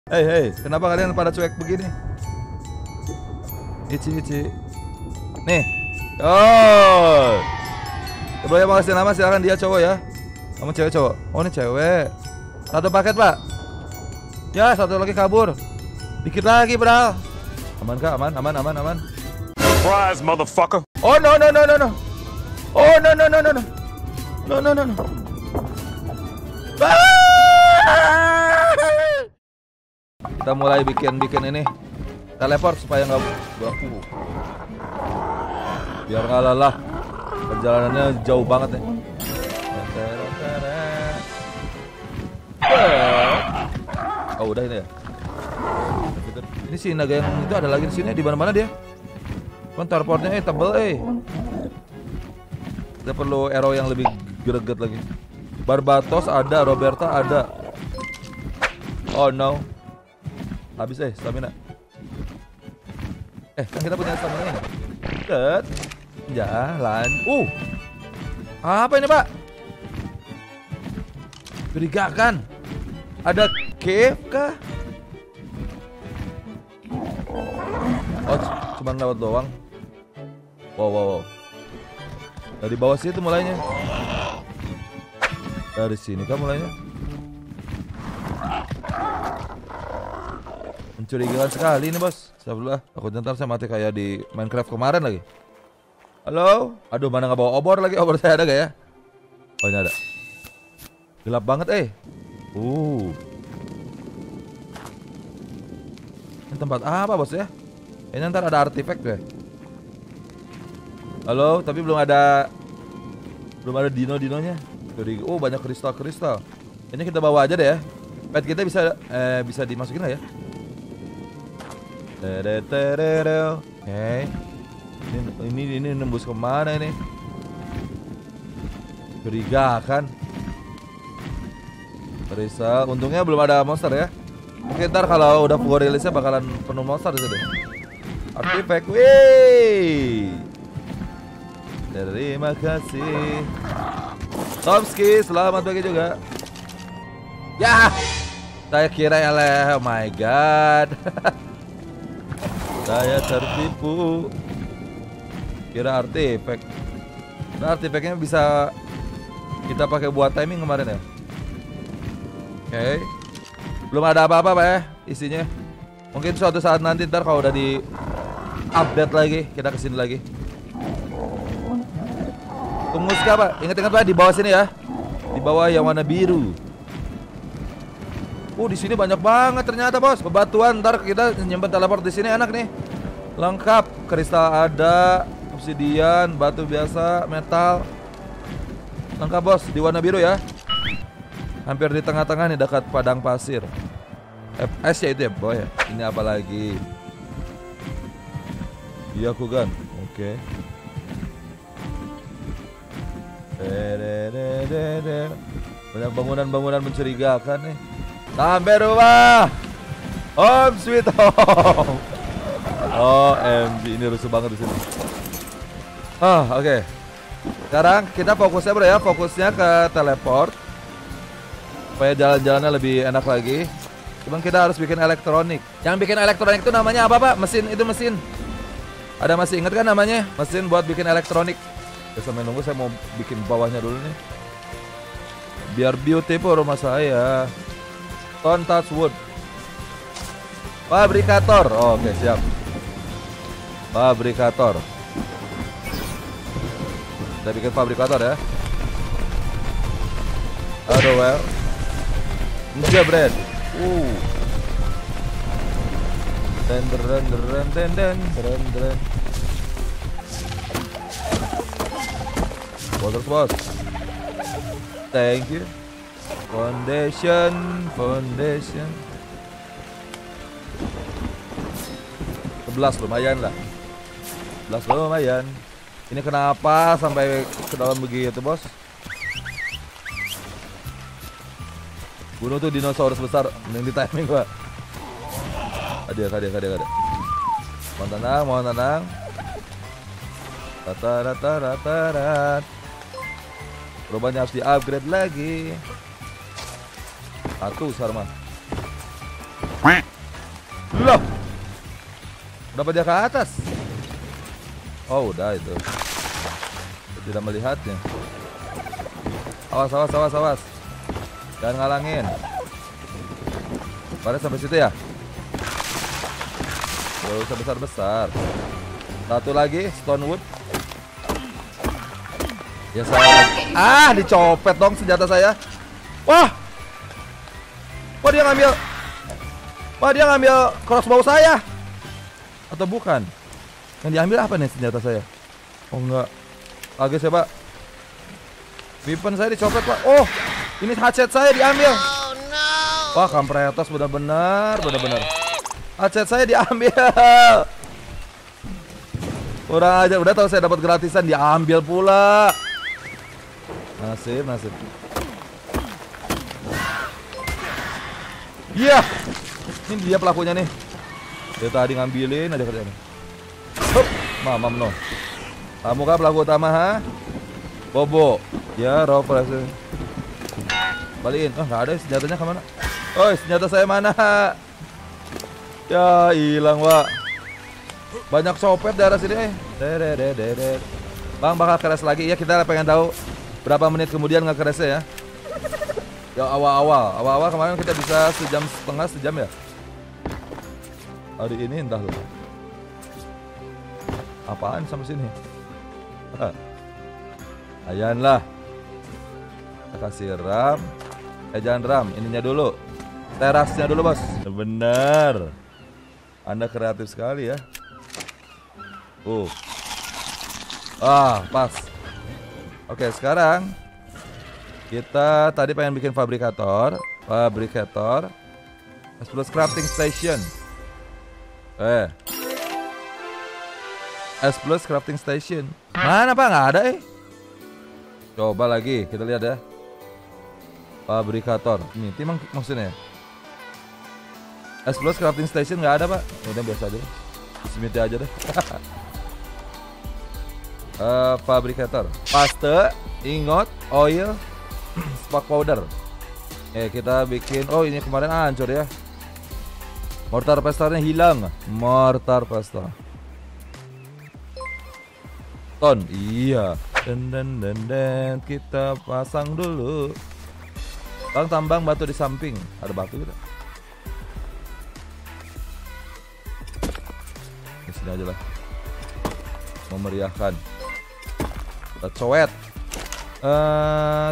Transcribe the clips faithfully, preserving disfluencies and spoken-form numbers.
Hei hei, kenapa kalian pada cuek begini? Ici ici. Nih. Oh. Coba ya, mau kasih nama silakan, dia cowok ya. Kamu cewek cowok? Oh ini cewek. Satu paket pak. Ya satu lagi kabur. Dikit lagi bro. Aman kah? Aman aman aman aman. Surprise motherfucker. Oh no no no no no. Oh no no no no no. No no no no. Kita mulai bikin-bikin ini teleport supaya nggak baku. Biar nggak lelah. Perjalanannya jauh banget nih. Oh udah ini ya. Ini si naga yang itu ada lagi di sini, di mana-mana dia. Kan teleportnya eh tebel eh. Kita perlu arrow yang lebih greget lagi. Barbatos ada, Roberta ada. Oh no. Habis eh stamina. Eh kan kita punya stamina ini. Ket. Jalan. Uh. Apa ini pak? Curigakan. Ada cave kah? Oh cuma lewat doang. Wow wow wow. Dari bawah situ mulainya. Dari sini kan mulainya. Mencurigakan sekali ini bos. Astagfirullah, aku ntar saya mati kayak di Minecraft kemarin lagi. Halo? Aduh mana nggak bawa obor lagi, obor saya ada gak ya? Oh ini ada. Gelap banget eh. Uh. Ini tempat apa bos ya? Ini ntar ada artifact deh. Halo, tapi belum ada belum ada dino-dinonya. Oh banyak kristal-kristal. Ini kita bawa aja deh ya. Pet kita bisa eh, bisa dimasukin lah ya. Oke. Okay. Ini, ini ini nembus kemana ini? Curigakan. Kristal. Untungnya belum ada monster ya. Mungkin ntar kalau udah full rilisnya bakalan penuh monster di sini. Artifact, wih. Terima kasih. Tomski, selamat pagi juga. Ya, saya kira ya leh. Oh my god. Saya tertipu. Kira artifact. Nah, artifactnya bisa kita pakai buat timing kemarin ya. Oke. Okay. Belum ada apa-apa pak ya isinya. Mungkin suatu saat nanti ntar kalau udah di update lagi kita kesini lagi. Tumuska pak, ingat-ingat pak di bawah sini ya, di bawah yang warna biru. Oh di sini banyak banget ternyata bos. Bebatuan, ntar kita nyimpen teleport di sini enak nih. Lengkap, kristal ada, obsidian, batu biasa, metal. Lengkap bos di warna biru ya. Hampir di tengah-tengah nih dekat padang pasir. F S ya itu ya boy ya. Ini apa lagi? Iya aku kan. Oke. Okay. Banyak bangunan-bangunan mencurigakan nih. Sampai rumah. Home sweet home. O M G ini rusuh banget di sini. Ah oke. Okay. Sekarang kita fokusnya bro ya, fokusnya ke teleport. Supaya jalan-jalannya lebih enak lagi. Cuman kita harus bikin elektronik. Yang bikin elektronik itu namanya apa pak? Mesin, itu mesin. Ada masih ingat kan namanya? Mesin buat bikin elektronik. Ya sampai nunggu, saya mau bikin bawahnya dulu nih. Biar beautiful rumah saya. Stone touch wood. Fabrikator. Oh, oke okay, siap. Fabrikator. Kita bikin fabrikator ya. Aduh well. Jabret. Uh. Den den den den den den den. Bos bos. Thank you. Foundation, foundation. sebelas lumayan lah. sebelas lumayan. Ini kenapa sampai ke dalam begitu, bos? Bunuh tuh dinosaurus besar, mending di timing gua. Ada, ada, ada, ada. Mohon tenang, mohon tenang. Rata, rata, rata, rat. Perubahannya harus di-upgrade lagi. Satu, Sarman. Loh. Berapa dia ke atas? Oh, udah itu. Tidak melihatnya. Awas, awas, awas, awas. Jangan ngalangin. Pada sampai situ ya? Gak usah besar-besar. Satu lagi, Stonewood. Ya saya. Ah, dicopet dong senjata saya. Wah. Wah, dia ngambil. Wah, dia ngambil crossbow saya. Atau bukan? Yang diambil apa nih senjata saya? Oh enggak. Kaget saya, Pak. Weapon saya dicopet, Pak. Oh, ini hatchet saya diambil. Oh no. Wah, kampretos benar-benar, benar-benar. Hatchet saya diambil. Kurang aja, udah tahu saya dapat gratisan diambil pula. Nasib, nasib. Iya. Yeah. Ini dia pelakunya nih. Dia tadi ngambilin aja kerjanya. Hup, mamam no. Kamu kah pelaku utama, ha? Bobo. Ya, Roper. Balikin. Oh, nggak ada senjatanya kemana? Oh, senjata saya mana? Ya, hilang, Wak. Banyak copet daerah sini, eh. Bang, bakal keras lagi. Ya, kita pengen tahu berapa menit kemudian nggak keresnya ya. Ya, awal-awal. Awal-awal kemarin kita bisa sejam setengah, sejam ya. Hari ini entah loh. Apaan sampai sini? Ayan lah. Kita kasih ram. Eh jangan ram, ininya dulu. Terasnya dulu, Bos. Bener. Anda kreatif sekali ya. Uh. Ah, pas. Oke, sekarang kita tadi pengen bikin fabrikator, fabrikator. Plus crafting station. Eh. S plus crafting station. Mana, Pak? Nggak ada, eh. Coba lagi, kita lihat ya. Fabrikator. Ini timang maksudnya. S plus crafting station nggak ada, Pak. Udah biasa aja. Smith aja deh. uh, fabrikator. Paste, ingot, oil, spark powder. Eh, kita bikin. Oh, ini kemarin hancur ya. Mortar pestarnya hilang. Mortar pestar. Ton, iya. Dan dan dan dan kita pasang dulu. Bang, tambang batu di samping. Ada batu gitu. Di sini aja lah. Memeriahkan. Kita coet. Uh,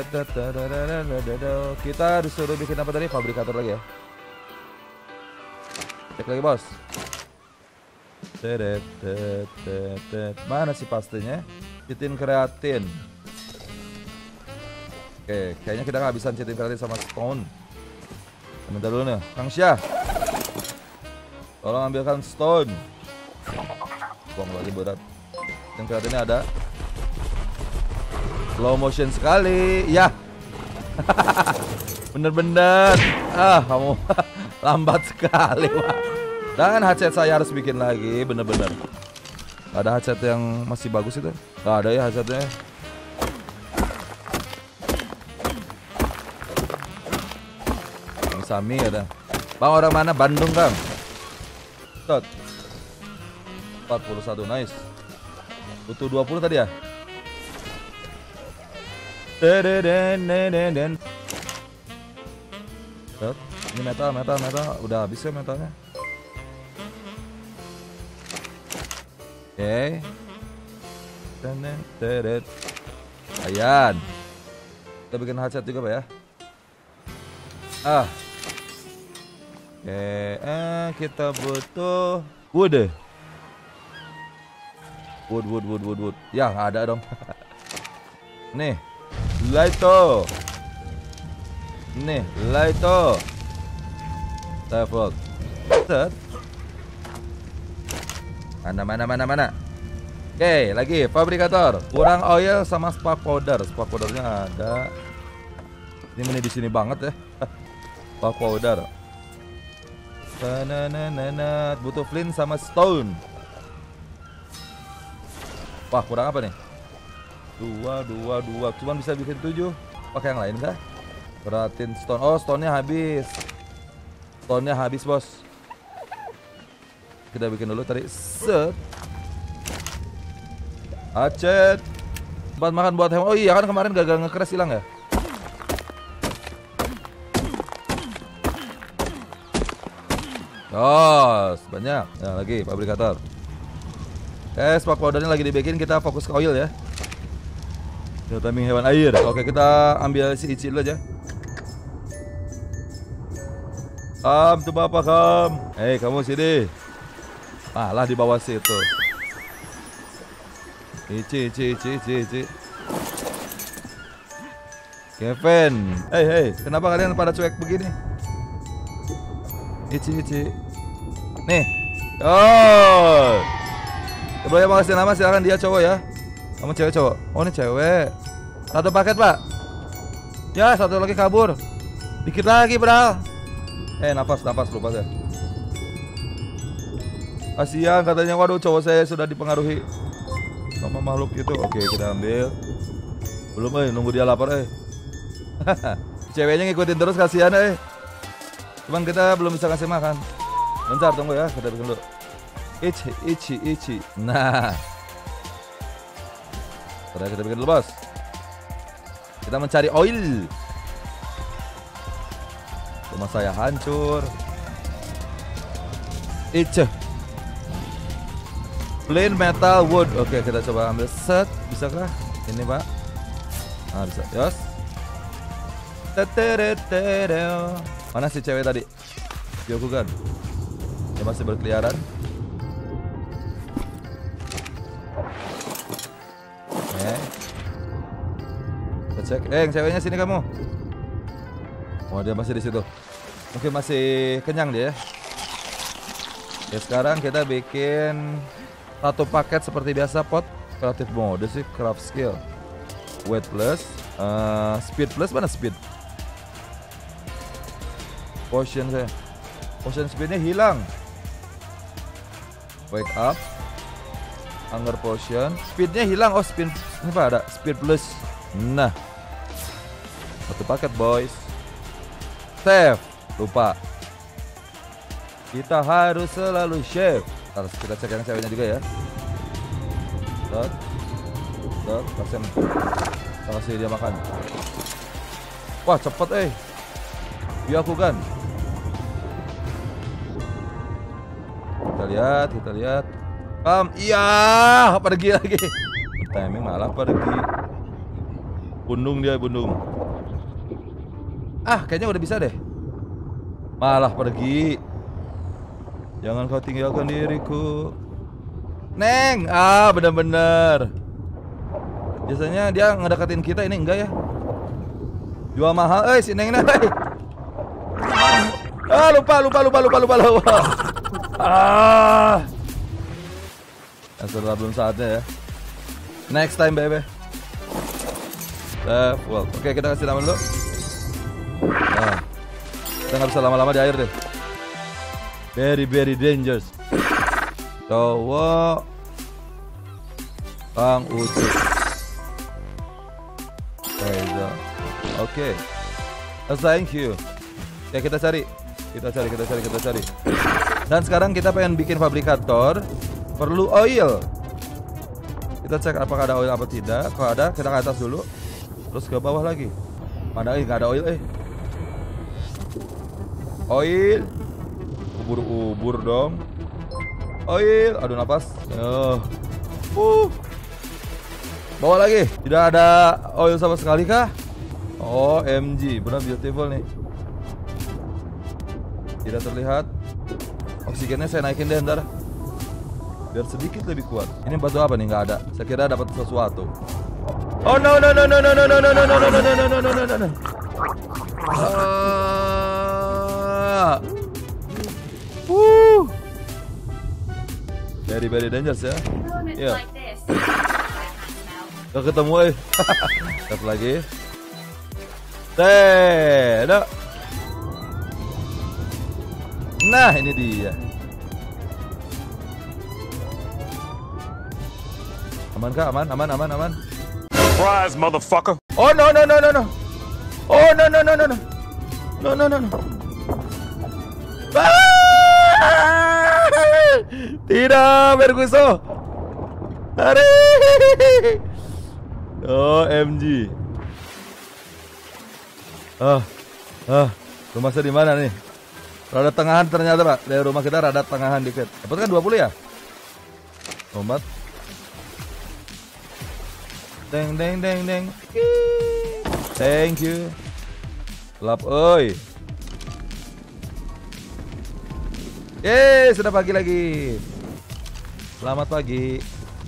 kita disuruh bikin apa tadi? Fabrikator lagi ya. Cek lagi, Bos. Mana sih pastenya? Citin kreatin. Oke, kayaknya kita nggak bisa citin kreatin sama stone. Bentar dulu nih, Kang Syah. Tolong ambilkan stone. Buang lagi berat. Citin kreatinnya ada. Slow motion sekali, ya. Bener-bener. Ah, kamu lambat sekali, Pak. Dan headset saya harus bikin lagi, bener-bener. Ada headset yang masih bagus itu? Gak ada ya headsetnya. Bang Sami ada. Bang, orang mana? Bandung, Bang. Tot. empat puluh satu, nice. Butuh dua puluh tadi ya? Tot. Ini metal, metal, metal. Udah habis ya metalnya. Oke. Okay. Ayan. Kita bikin headset juga, Pak ya. Ah. Oke, okay. eh kita butuh wood. Wood, wood, wood, wood, wood. Ya, nggak ada dong. Nih, lighto. Nih, lighto. Level. Set. Mana, mana, mana, mana. Oke, okay, lagi fabrikator. Kurang oil sama spark powder. Spark powdernya ada. Ini meni di sini banget ya. Spark powder. Nananana. Butuh flint sama stone. Wah, kurang apa nih? Dua, dua, dua. Cuman bisa bikin tujuh. Pakai yang lain kah? Perhatiin stone. Oh, stone-nya habis. Tonnya habis, bos. Kita bikin dulu tadi. Set. Acet. Tempat makan buat hewan. Oh iya kan kemarin gagal nge-crash hilang ya. Yos, banyak. Nah, lagi fabrikator. Eh, spark powdernya lagi dibikin, kita fokus ke oil ya. Yo, timing hewan air. Oke, kita ambil si Ichi dulu aja. Kam, coba apa Kam? Hei, kamu sini. Malah di bawah situ. Ichi, Ichi, Ichi, Ichi, Ichi. Kevin. Hei, hei, kenapa kalian pada cuek begini? Ichi, Ichi. Nih. Oh. Coba ya, makasih nama, silakan dia cowok ya. Kamu cewek cowok? Oh ini cewek. Satu paket pak. Ya satu lagi kabur. Dikit lagi bro. Eh nafas nafas lupa saya. Kasihan katanya, waduh cowok saya sudah dipengaruhi sama makhluk itu. Oke kita ambil. Belum eh nunggu dia lapar eh. Ceweknya ngikutin terus, kasihan eh. Cuman kita belum bisa kasih makan. Bentar tunggu ya, kita bikin dulu. Ichi ichi ichi. Nah. Setelah kita bikin dulu bos. Kita mencari oil. Rumah saya hancur. Ichi. Plain metal wood. Oke kita coba ambil set. Bisakah? Ini pak. Nah bisa. Yos. Mana si cewek tadi? Byakugan. Dia masih berkeliaran. Eh. Kita cek. Eh, yang ceweknya sini kamu. Oh, dia masih di situ. Mungkin masih kenyang dia. Ya sekarang kita bikin satu paket seperti biasa, pot kreatif mode sih, craft skill. Weight plus, uh, speed plus, mana speed? Potion saya. Potion speednya hilang. Wake up. Hunger potion. Speednya hilang. Oh speed. Ini apa ada? Speed plus. Nah. Satu paket boys. Save. Lupa. Kita harus selalu save. Harus kita cek yang ceweknya juga ya. Dot. Dot. Kasih. Kasih dia makan. Wah cepet eh. Byakugan. Kita lihat, kita lihat. Kam, iya, pergi lagi. Timing malah pergi. Bundung dia, bundung. Ah, kayaknya udah bisa deh. Malah pergi. Jangan kau tinggalkan diriku. Neng, ah bener-bener. Biasanya dia ngedeketin kita, ini enggak ya. Jual mahal, eh si Neng Neng. Ah, lupa, lupa, lupa, lupa, lupa, lupa. Ah. Setelah belum saatnya ya. Next time baby. Left well. Oke kita kasih nama dulu. Nah, kita nggak bisa lama-lama di air deh. Very very dangerous. Cowok Kang Ucup. Oke. Okay. Thank you. Ya kita cari, kita cari, kita cari, kita cari. Dan sekarang kita pengen bikin fabrikator. Perlu oil. Kita cek apakah ada oil apa tidak. Kalau ada kita ke atas dulu. Terus ke bawah lagi. Mana ini nggak ada oil eh. Oil. Ubur-ubur dong. Oil. Aduh napas. Oh. Uh. Bawa lagi. Tidak ada oil sama sekali kah? O M G, benar beautiful nih. Tidak terlihat. Oksigennya saya naikin deh ntar, biar sedikit lebih kuat. Ini batu apa nih? Nggak ada. Saya kira dapat sesuatu. Oh no no no no no no no no no no no no no no no no no. Ah. Woo. Very very dangerous ya. Ya. Gak ketemu eh. Tap lagi. Tidak. Nah ini dia. Aman kah? Aman, aman, aman, aman. Surprise, motherfucker. Oh no no no no no. Oh no no no no no. No no no no. Tidak, Berguso. Hari. O M G. Ah, ah, rumah saya di mana nih? Rada tengahan ternyata Pak. Dari rumah kita rada tengahan dikit. Dapat kan dua puluh ya? Omat. Deng deng deng deng. Thank you. Lap oi. Yeay, sudah pagi lagi. Selamat pagi.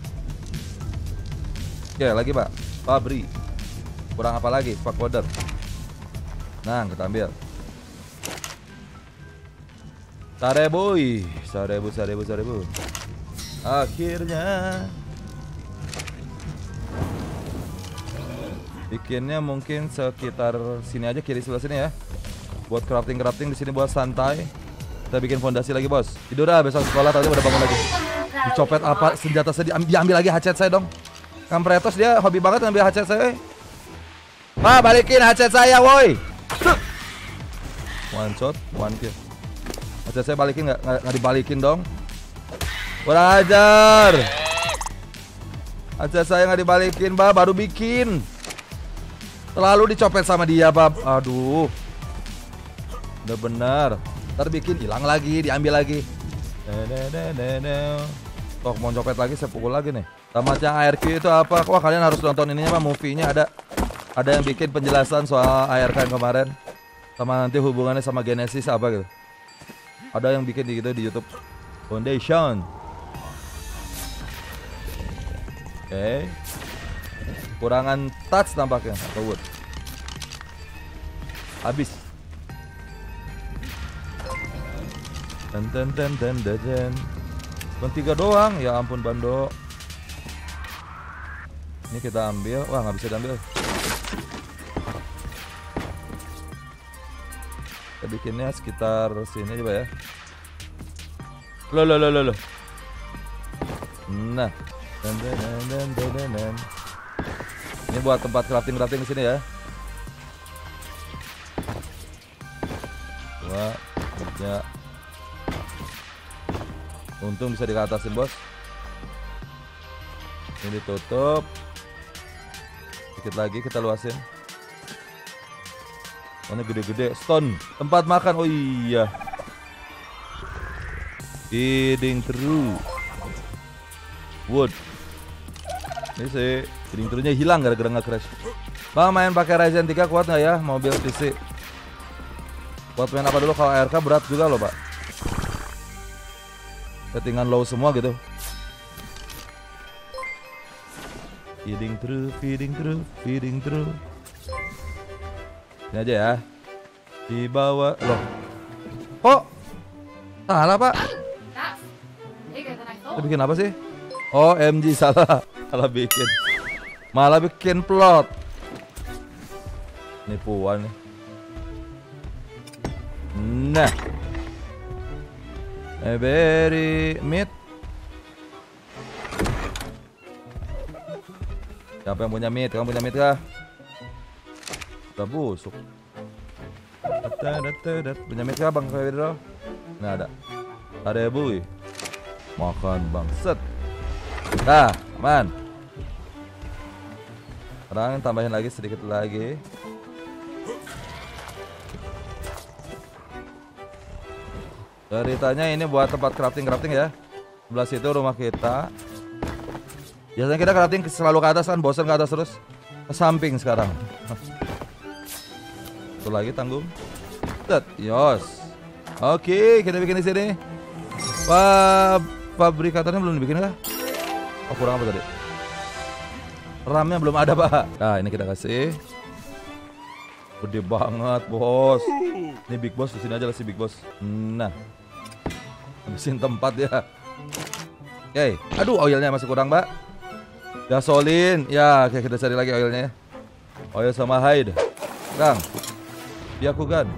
Ya, lagi Pak. Fabri. Kurang apa lagi? Spark powder. Nah, kita ambil. Sarebuy, sarebu, sarebu, sarebu. Akhirnya bikinnya mungkin sekitar sini aja, kiri sebelah sini ya. Buat crafting-crafting di sini buat santai. Kita bikin fondasi lagi, Bos. Tidur dah, besok sekolah tadi udah bangun lagi. Dicopet apa senjata saya, diambil, diambil lagi hatchet saya dong. Kampretos dia hobi banget ngambil hatchet saya. Pak, balikin hatchet saya, woi. One shot, one kill. Hatchet saya balikin nggak? Nggak dibalikin dong. Kurang ajar. Hatchet saya nggak dibalikin, Pak. Baru bikin. Terlalu dicopet sama dia, Pak. Aduh. Udah benar. Ntar bikin hilang lagi, diambil lagi. Toh mau copet lagi, saya pukul lagi nih. Tamat yang A R Q itu apa? Wah, kalian harus nonton ininya Pak, movie-nya ada. Ada yang bikin penjelasan soal A R K yang kemarin. Sama nanti hubungannya sama Genesis apa gitu. Ada yang bikin di gitu di YouTube. Foundation. Oke. Okay. Kurangan touch tampaknya atau wood. Habis. Dan dan dan dan dan. Cuma tiga doang, ya ampun Bando. Ini kita ambil, wah nggak bisa diambil. Kita bikinnya sekitar sini aja Pak ya. Loh loh loh loh loh. Nah, dan dan dan dan dan dan. Ini buat tempat crafting crafting di sini ya. Dua, tiga. Untung bisa dikatasin bos. Ini ditutup. Dikit lagi kita luasin. Mana gede-gede. Stone. Tempat makan. Oh iya. Feeding through. Wood. Ini sih feeding through-nya hilang gara-gara nge-crash. Bang, main pakai Ryzen tiga kuat nggak ya? Mobil P C. Buat main apa dulu? Kalau A R K berat juga loh Pak. Settingan low semua gitu. Feeding through, feeding through, feeding through. Ini aja ya. Di bawah loh. Kok salah Pak? Kita bikin apa sih? O M G salah. Salah bikin. Malah bikin plot. Nipuan nih. Nah. Eh, very mid. Siapa yang punya mid? Kamu punya mid kah? Udah busuk. Punya mid kah Bang Fedro? Nah ada. Ada buy. Makan Bang. Set. Nah, aman. Sekarang tambahin lagi sedikit lagi. Ceritanya ini buat tempat crafting-crafting ya. Sebelah situ rumah kita. Biasanya kita crafting selalu ke atas kan, bosan ke atas terus. Ke samping sekarang. Satu lagi tanggung. Set, yos. Oke, kita bikin di sini. Wah, fabrikatornya belum dibikin kah? Oh, kurang apa tadi? RAM-nya belum ada, Pak. Nah, ini kita kasih. Gede banget, Bos. Ini Big Boss, di sini aja lah si Big Boss. Nah. Habisin tempat ya. Oke, aduh oilnya masih kurang, Mbak. Gasolin. Ya, oke kita cari lagi oilnya ya. Oil sama hide. Kang. Dia aku kan.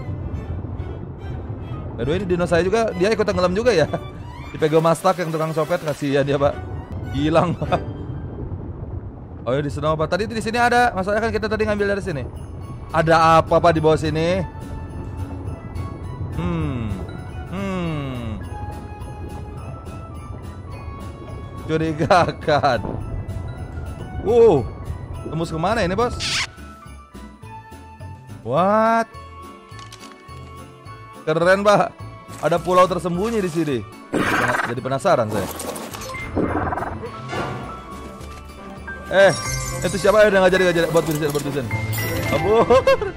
By the way, ini dino saya juga, dia ikut tenggelam juga ya. Dipegang Mastak yang tukang copet, kasihan dia, Pak. Hilang, Pak. Oil di sana, Pak. Tadi di sini ada. Masalahnya kan kita tadi ngambil dari sini. Ada apa Pak di bawah sini? Hmm. Mencurigakan. Wow, tembus kemana ini bos? What? Keren pak. Ada pulau tersembunyi di sini. Jadi penasaran saya. Eh, itu siapa yang nggak jadi nggak jadi buat tulisan buat tulisan? Abur.